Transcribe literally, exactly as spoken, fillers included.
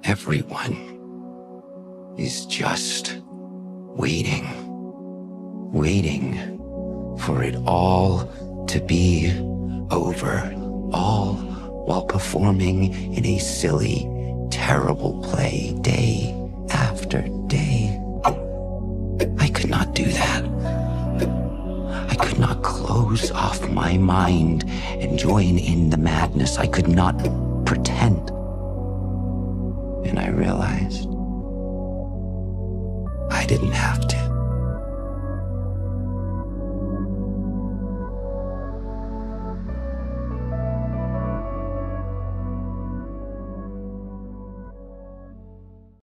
Everyone is just waiting, waiting for it all to be over, all while performing in a silly, terrible play day after day. I could not do that. I could not close off my mind and join in the madness. I could not pretend. And I realized I didn't have to.